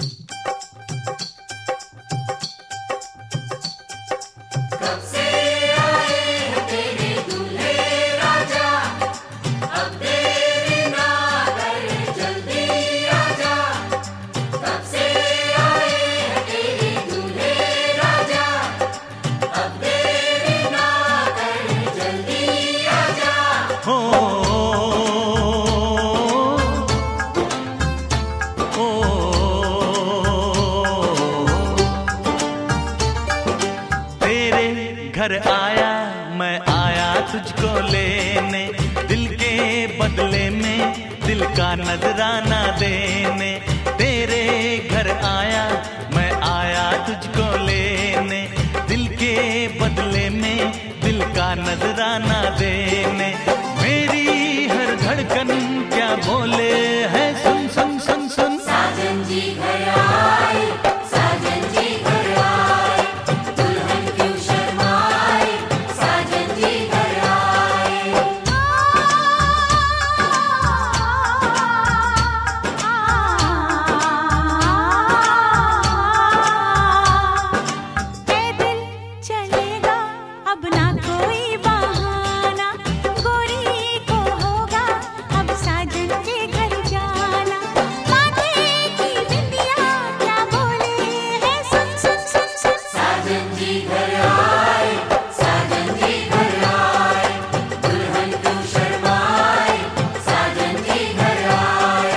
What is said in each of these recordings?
घर आया मैं आया तुझको लेने, दिल के बदले में दिल का नजराना देने। तेरे घर आया मैं आया तुझको लेने, दिल के बदले में दिल का नजराना देने। मेरी हर धड़कन क्या बोले है, सुन सुन सुन सुन। साजन जी घर आए, साजन जी घर आए, दुल्हन क्यों शर्माए, साजन जी घर आए। पैदल चलेगा अब ना कोई बहाना, गोरी को होगा अब साजन के घर जाना। माथे की बिंदिया क्या बोले है, सुन सुन सुन सुन। साजन जी घर आए, साजन जी घर आए, दुल्हन क्यों शर्माए, साजन जी घर आए।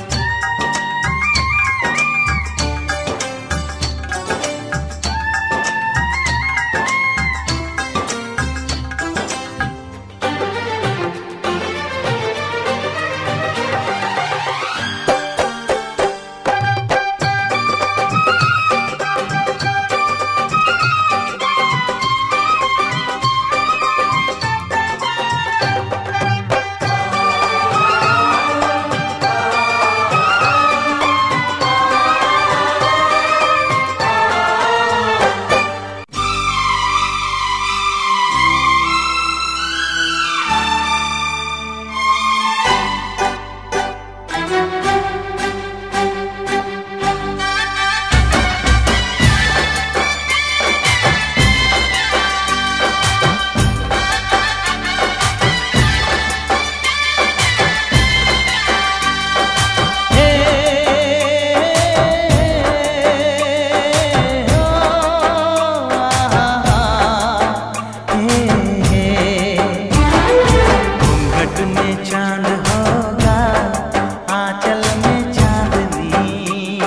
घूंघट में चांद होगा, आंचल में चांदनी,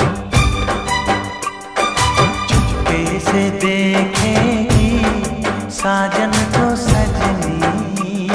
चुपके से देखेगी साजन को सजनी।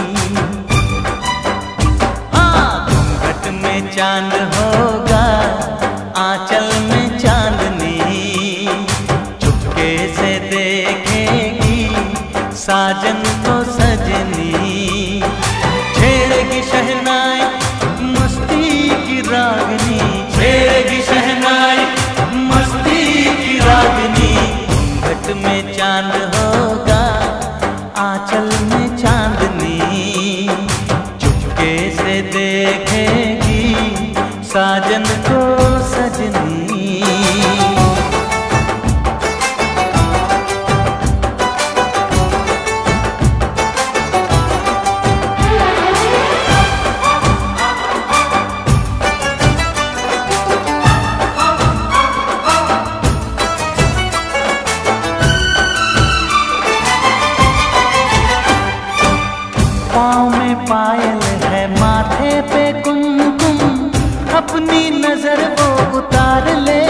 हाँ, घूंघट में चांद होगा, आंचल में चांदनी, चुपके से देखेगी साजन को सजनी। छेड़ेगी शहनाई मस्ती की रागनी, छेड़ेगी शहनाई मस्ती की रागनी। घूंघट में चांद होगा, आंचल में चांदनी, चुपके से देखेगी साजन को सजनी। पाँव में पायल है, माथे पे कुमकुम, अपनी नजर वो उतार ले।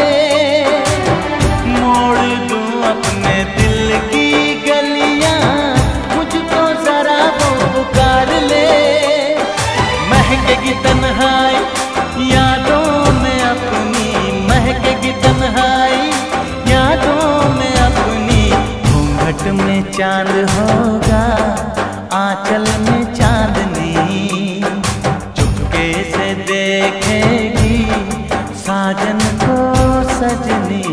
मोड़ दूं अपने दिल की गलियां, मुझको जरा वो पुकार ले। महकेगी तन्हाई यादों में अपनी, महकेगी तन्हाई यादों में अपनी। घूंघट में चांद होगा, आंचल में चांदनी, चुपके से देखेगी साजन को सजनी।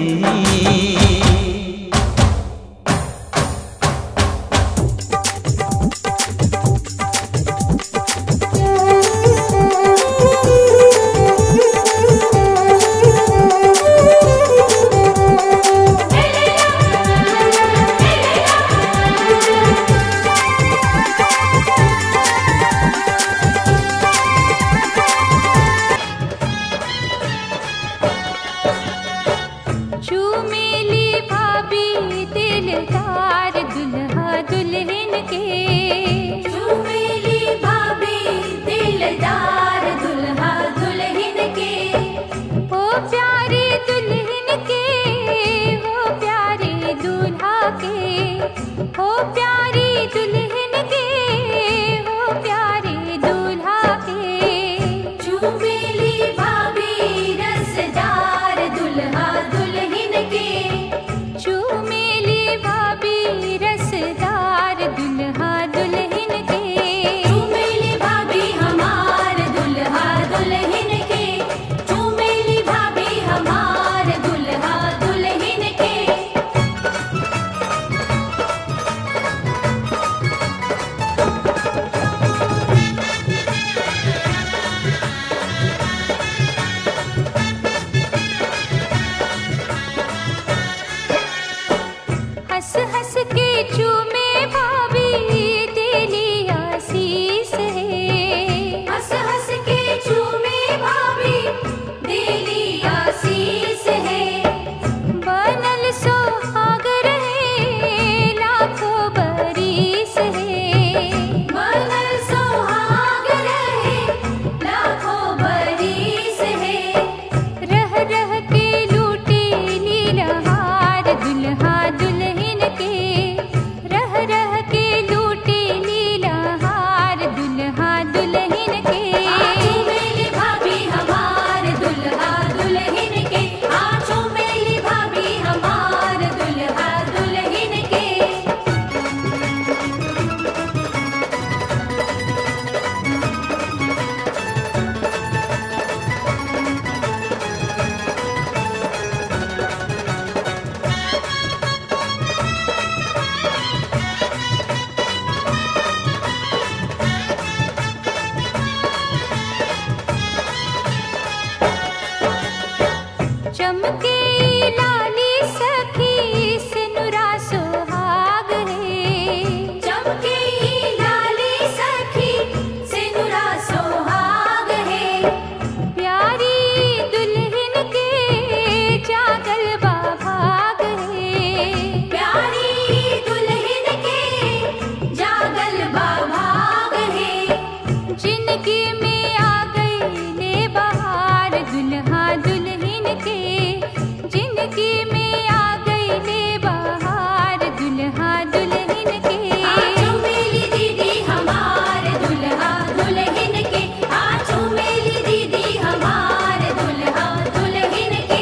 चमके लाली सखी सिनुरा सुहाग है। चमके लाली सखी सिनुरा सुहाग है। प्यारी दुल्हन के जागल बाभाग है। प्यारी दुल्हन के जागल बाभाग है। जिनकी में आ गई ले बहार दुल्हा दुल्हन के। जिनकी में आ गई ले बहार दुल्हा दुल्हन के। आजू मेली दीदी हमार दुल्हा दुल्हन के। आजू मेली दीदी हमार दुल्हा दुल्हन के।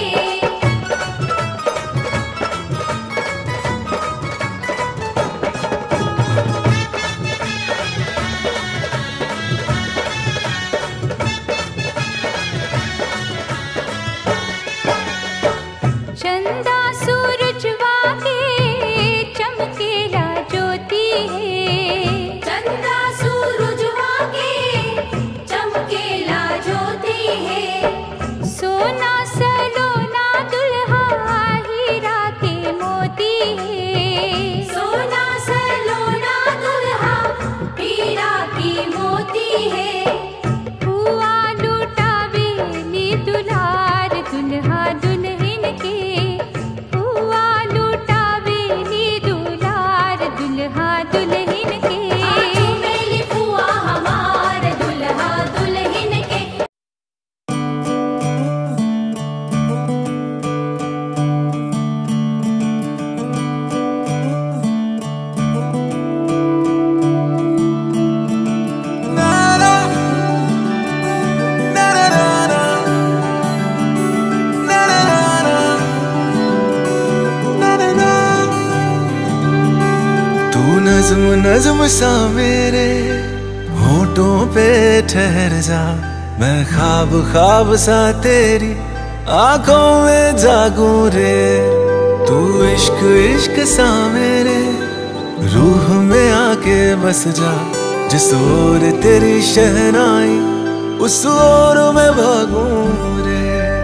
चंदा सूरजवा के चमकेला ज्योति है। चंदा सूरजवा के चमकेला ज्योति है। सोना सलोना दुल्हा हीरा के मोती है। सोना सलोना दुल्हा हीरा की मोती है। हुआ लुटावेली दुलार दुल्हा दुल्हन के। हुआ लुटावेली दुलार दुल्हा दुल्हन के। आजू मेली फुआ हमार दुल्हा दुल्हन के। तू नज्म नज्म सा मेरे होठों पे ठहर जा। मैं ख्वाब ख्वाब सा तेरी आंखों में जागूं रे। तू इश्क इश्क सा मेरे रूह में आके बस जा। जिस ओर तेरी शहनाई उस ओर मैं भागूं रे।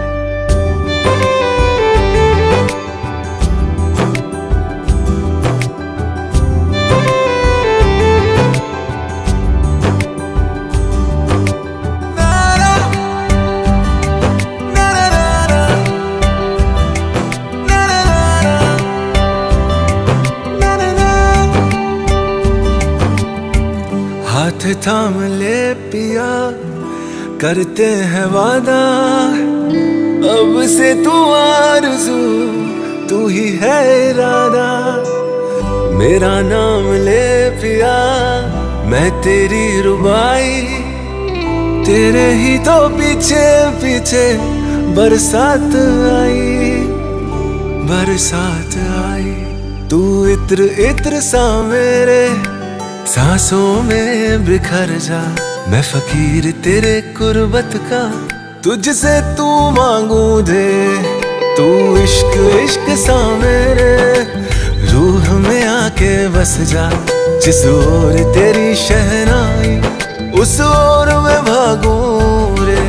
हाथ थाम ले पिया करते हैं वादा। अब से तू आरज़ू तू ही है इरादा। मेरा नाम ले पिया मैं तेरी रुबाई। तेरे ही तो पीछे पीछे बरसात आई। बरसात आई। तू इत्र इत्र सा मेरे सांसों में बिखर जा। मैं फकीर तेरे कुर्बत का तुझसे तू मांगू दे। तू इश्क इश्क सा मेरे रूह में आके बस जा। जिस ओर तेरी शहनाई उस ओर मैं भागूं रे।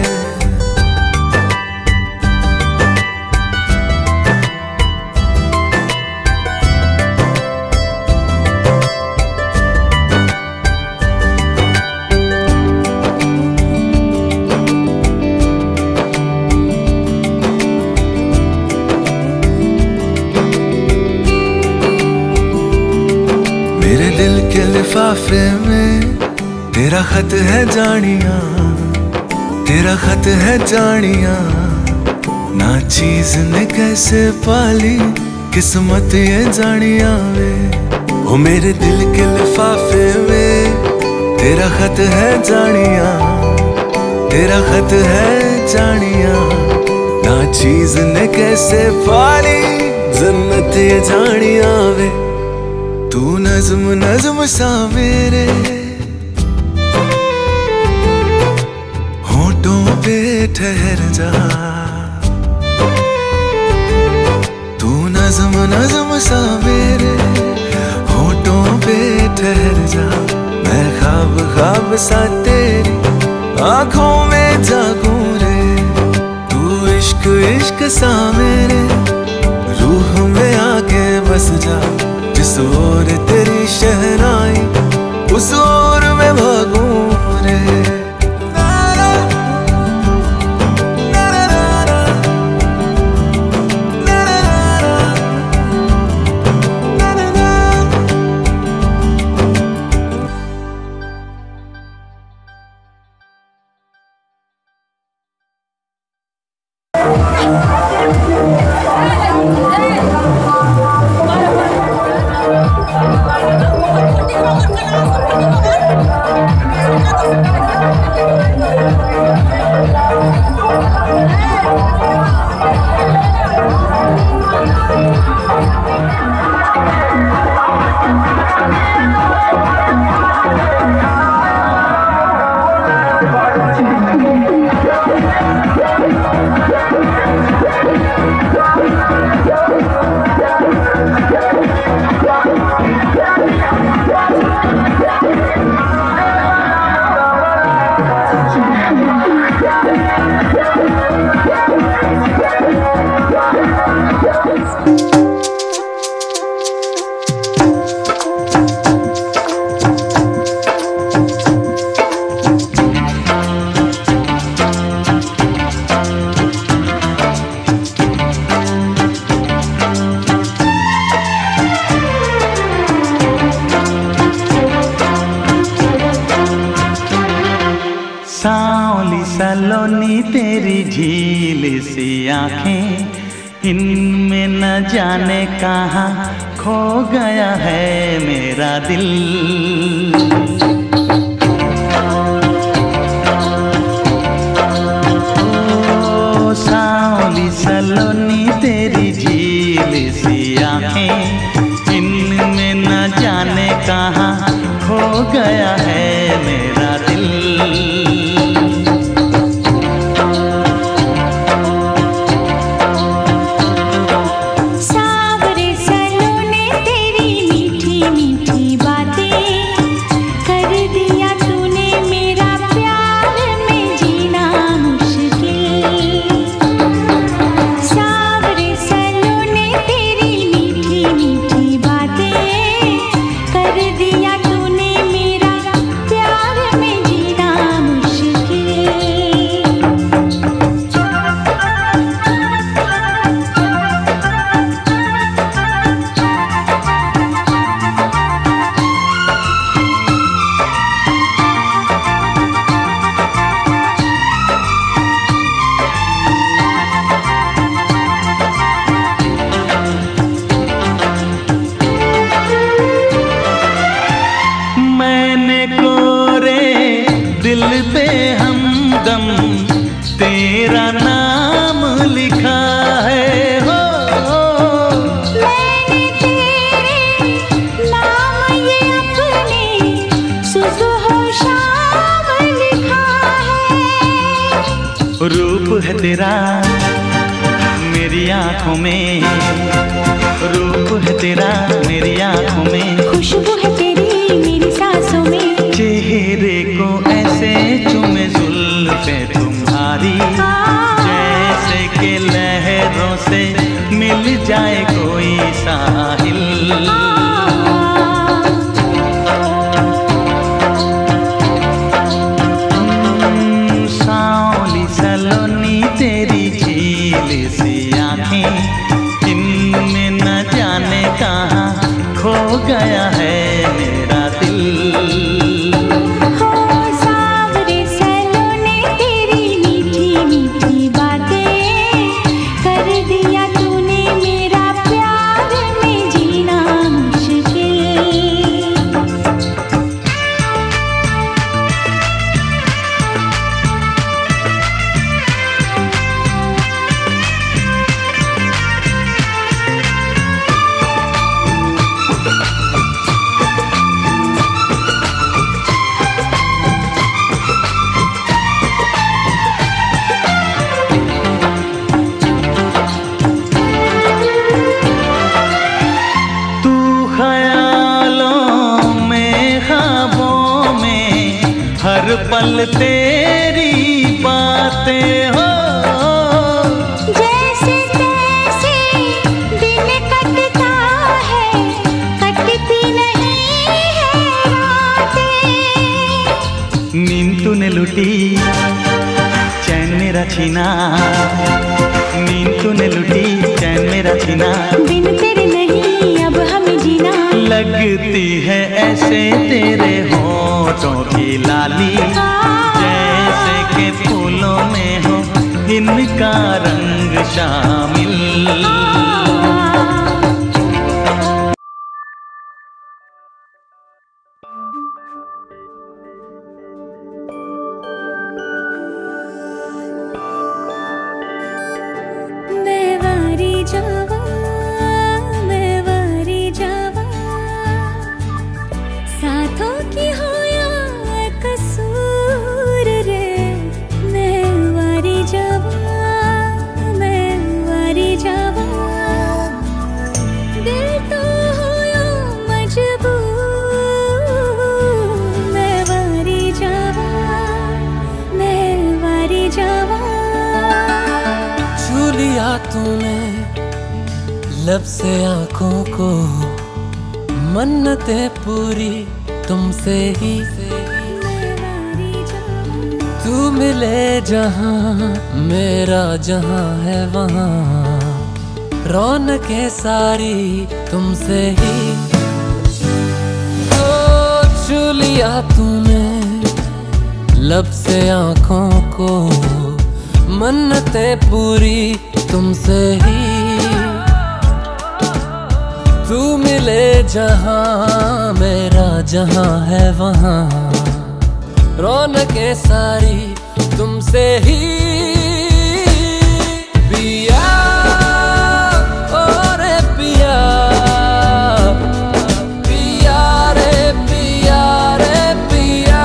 मेरे दिल के लिफाफे में तेरा खत है जानिया। तेरा खत है जानिया। ना चीज ने कैसे पाली किस्मत ये जानिया वे। ओ मेरे दिल के लिफाफे में तेरा खत है जानिया। तेरा खत है जानिया। ना चीज ने कैसे पाली जन्नत ये जानिया वे। तू नज्म नज्म सा मेरे होठों पे ठहर जा। तू नज्म नज्म सा मेरे होठों पे ठहर जा। मैं ख्वाब ख्वाब सा तेरी आंखों में जागूं रे। तू इश्क इश्क सा मेरे जिस ओर तेरी शहनाई उस ओर मैं भागूं रे। सांवली सलोनी तेरी झील सी आंखें, इनमें न जाने कहाँ खो गया है मेरा दिल। ओ सांवली सलोनी तेरी झील सी आंखें, इनमें न जाने कहाँ खो गया है मेरा दिल। दिल पे हमदम तेरा नाम लिखा है हो। मैंने तेरे नाम ये अपने सुबह शाम लिखा है। रूप है तेरा मेरी आँखों में, रूप है तेरा मेरी आँखों में, खुशबू है तेरी मेरी सांसों में। चेहरे को ऐसे चूमे जुल्फे तुम्हारी, जैसे कि लहरों से मिल जाए कोई साहिल। सांवली सलोनी तेरी झील सी आंखें, इनमें न जाने कहाँ खो गया है मेरा दिल। हर पल तेरी बातें हो, जैसे तैसे दिन कटता है, कट लूटी, चैन मेरा छीना, नींद तूने लूटी, चैन मेरा छीना। बिन तेरे नहीं अब हमें जीना, लगती है ऐसे तेरे होठों की लाली, जैसे के फूलों में हो इनका रंग शामिल। तूने लब से आंखों को, मन्नतें पूरी तुमसे ही। तू मिले जहां मेरा जहां है वहां, रौनकें सारी तुमसे ही। तो छू लिया तूने लब से आंखों को, मन्नतें पूरी तुमसे ही। तू मिले जहां मेरा जहां है वहां, रौनकें सारी तुमसे ही। पिया ओ रे पिया, पिया रे पिया रे पिया,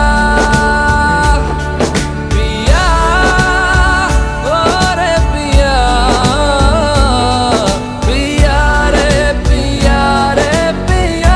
पिया ओ रे पिया, पिया रे पिया रे पिया।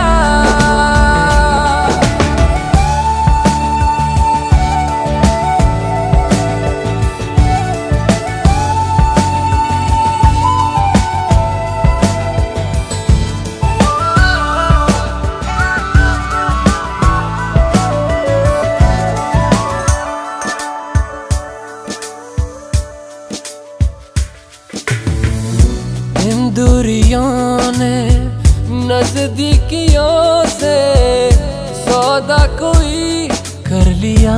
इन दूरियों ने नजदीकियों से सौदा कोई कर लिया।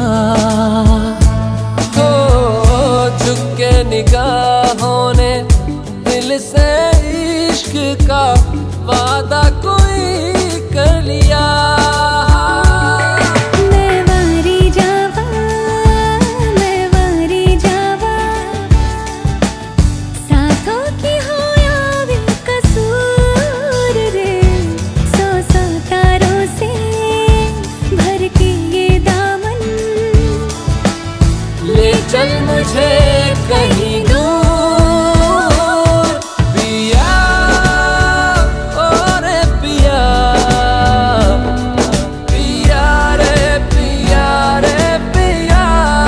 हो झुके निगाहों ने दिल से इश्क का वादा कोई कर लिया। चल मुझे कहीं दूर, पिया ओ रे पिया, पिया रे पिया रे पिया,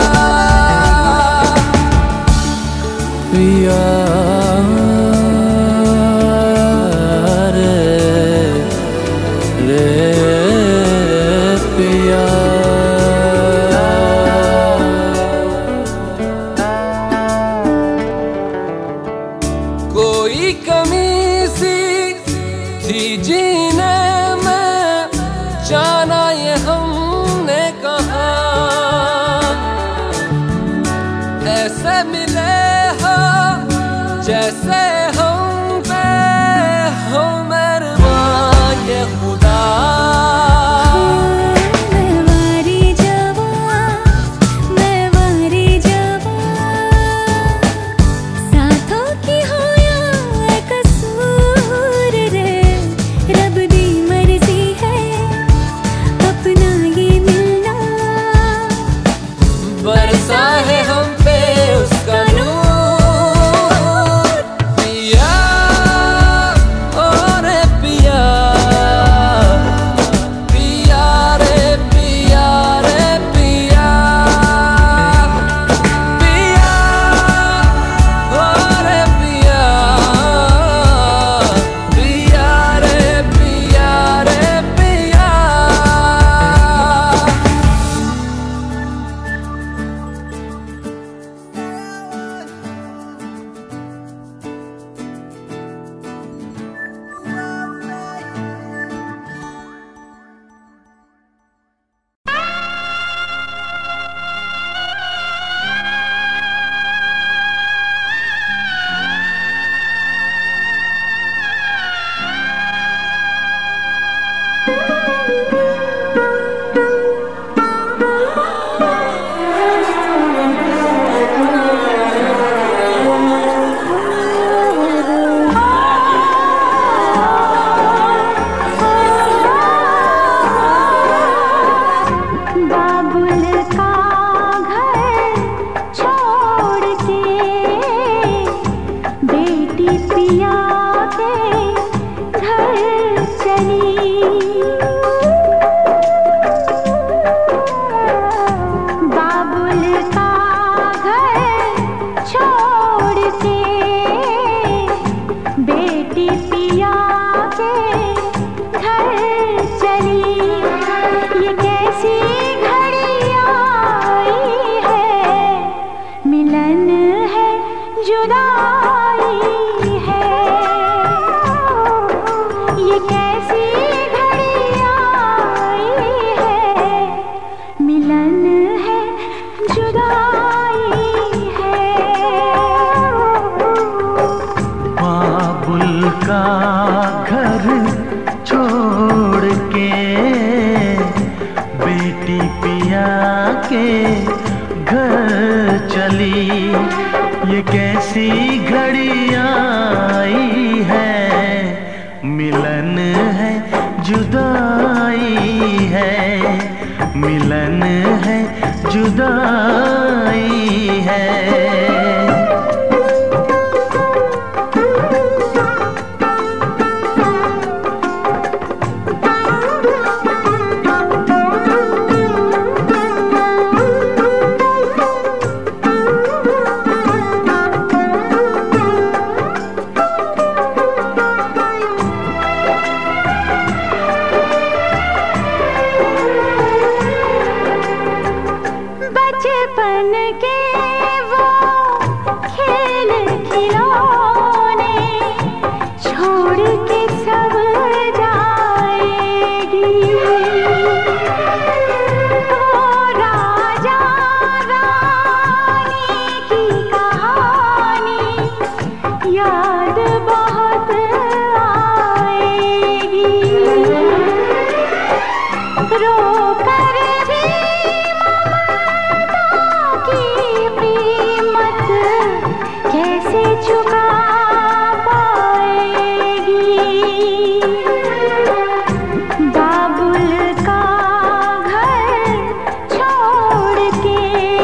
पिया रे रे पिया। कोई कमी सी थी जीने में, जाना ये हमने कहा। ऐसे मिले हो जैसे बेटी पिया के घर चली, ये कैसी घड़ी आई है, मिलन है जुदाई है, ये कैसी घड़ी आई है, मिलन है जुदाई है। बाबुल का घर छोड़ के बेटी पिया के घर चली, ये कैसी घड़ी आई है, मिलन है जुदाई है, मिलन है जुदाई है। बचपन के वो खेल खिलौने छोड़ के सब जाएगी, वो राजा रानी की कहानी याद बहुत आएगी, रो कर भी की कीमत कैसे चुका पाएगी। बाबुल का घर छोड़ के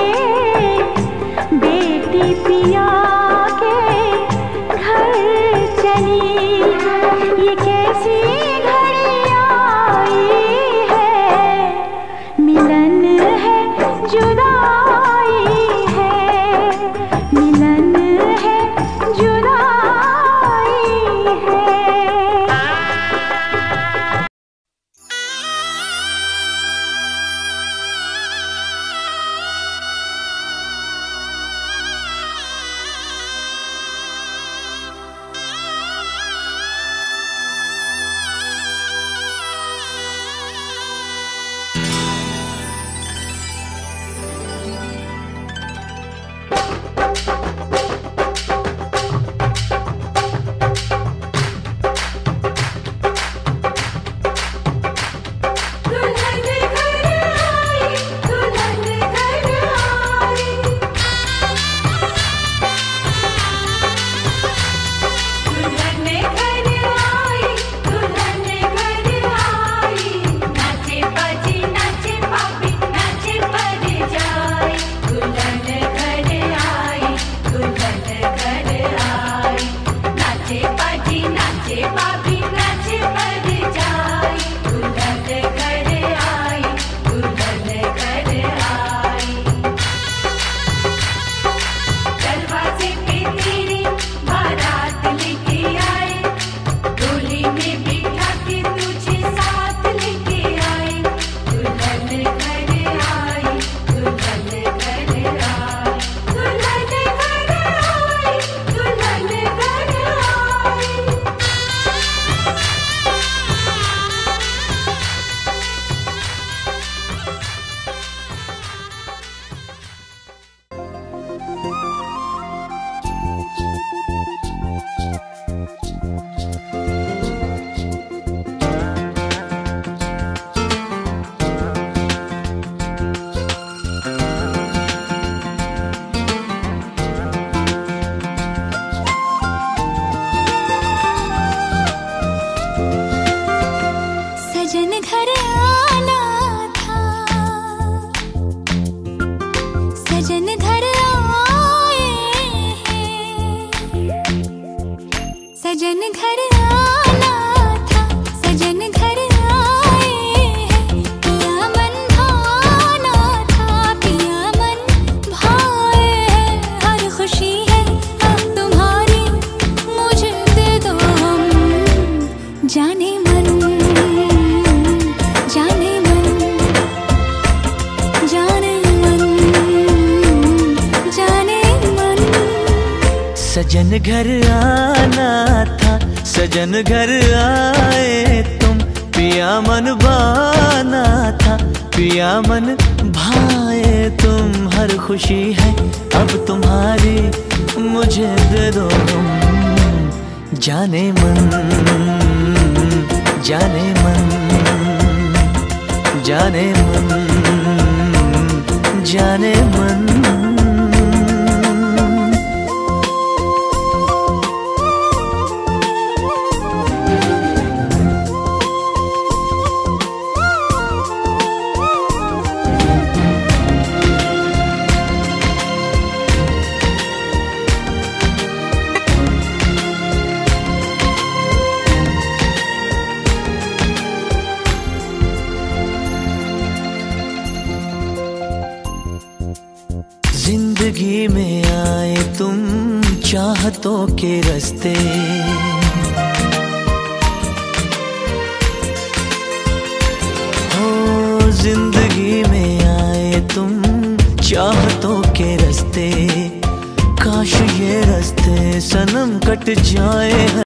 बेटी पिया के घर चली, ये कैसी घड़ी आई है, मिलन है जुदाई है, मिलन है जुदाई है। दुल्हन घर आई, दुल्हन घर आई, दुल्हन घर आई, दुल्हन घर आई, नाचे बाजी नाचे पापी नाचे पर जाए, दुल्हन घर आई, दुल्हन घर आई, नाचे बाजी नाचे पापी नाचे पर जाए, दुल्हन घर आई, दुल्हन घर आई। दरवाजे पे तेरी बारात लेके आए, डोली में बिठा के तुझे साथ लेके आए, दुल्हन घर आई, दुल्हन घर आई, दुल्हन घर आई, दुल्हन घर आई। सजन घर आना था, सजन घर आए हैं, सजन घर आना था, सजन घर आए हैं, पिया मन भाना था, पिया मन भाए हैं, हर खुशी है अब तुम्हारी, मुझे दे दो हम सजन घर आना था, सजन घर आए तुम, पिया मन भाना था, पिया मन भाए तुम। हर खुशी है अब तुम्हारी, मुझे दे दो तुम। जाने मन, जाने मन, जाने मन, जाने मन। जिंदगी में आए तुम चाहतों के रास्ते, हो जिंदगी में आए तुम चाहतों के रास्ते। काश ये रास्ते सनम कट जाए।